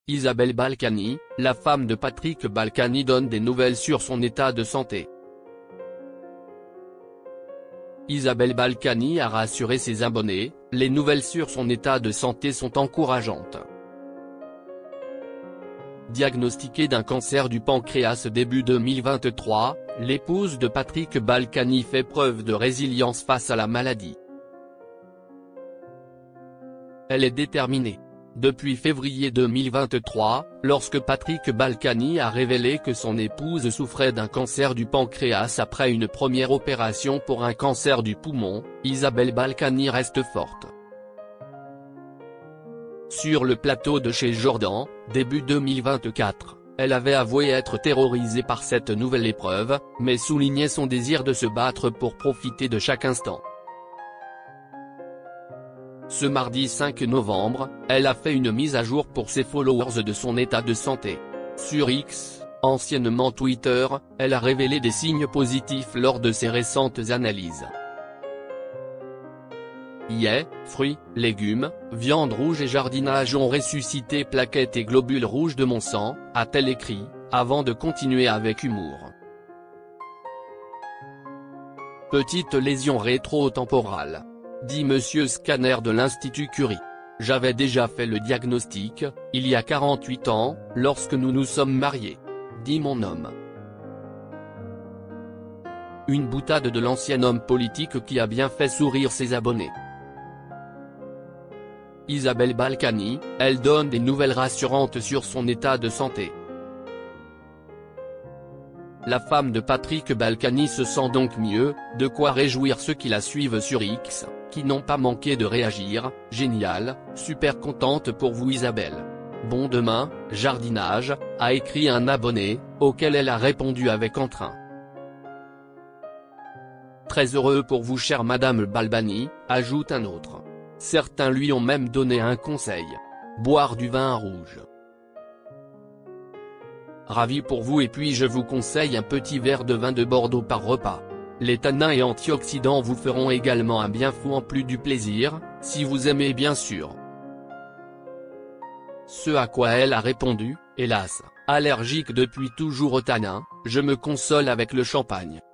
Isabelle Balkany, la femme de Patrick Balkany, donne des nouvelles sur son état de santé. Isabelle Balkany a rassuré ses abonnés, les nouvelles sur son état de santé sont encourageantes. Diagnostiquée d'un cancer du pancréas début 2023, l'épouse de Patrick Balkany fait preuve de résilience face à la maladie. Elle est déterminée. Depuis février 2023, lorsque Patrick Balkany a révélé que son épouse souffrait d'un cancer du pancréas après une première opération pour un cancer du poumon, Isabelle Balkany reste forte. Sur le plateau de chez Jourdan, début 2024, elle avait avoué être terrorisée par cette nouvelle épreuve, mais soulignait son désir de se battre pour profiter de chaque instant. Ce mardi 5 novembre, elle a fait une mise à jour pour ses followers de son état de santé. Sur X, anciennement Twitter, elle a révélé des signes positifs lors de ses récentes analyses. Fruits, légumes, viande rouge et jardinage ont ressuscité plaquettes et globules rouges de mon sang, a-t-elle écrit, avant de continuer avec humour. Petite lésion rétro-temporale, dit Monsieur Scanner de l'Institut Curie. J'avais déjà fait le diagnostic, il y a 48 ans, lorsque nous nous sommes mariés. Dit mon homme. Une boutade de l'ancien homme politique qui a bien fait sourire ses abonnés. Isabelle Balkany, elle donne des nouvelles rassurantes sur son état de santé. La femme de Patrick Balkany se sent donc mieux, de quoi réjouir ceux qui la suivent sur X, qui n'ont pas manqué de réagir. Génial, super contente pour vous Isabelle. Bon demain, jardinage, a écrit un abonné, auquel elle a répondu avec entrain. Très heureux pour vous chère Madame Balkany, ajoute un autre. Certains lui ont même donné un conseil. Boire du vin rouge. Ravi pour vous et puis je vous conseille un petit verre de vin de Bordeaux par repas. Les tanins et antioxydants vous feront également un bien fou en plus du plaisir, si vous aimez bien sûr. Ce à quoi elle a répondu, hélas, allergique depuis toujours aux tanins, je me console avec le champagne.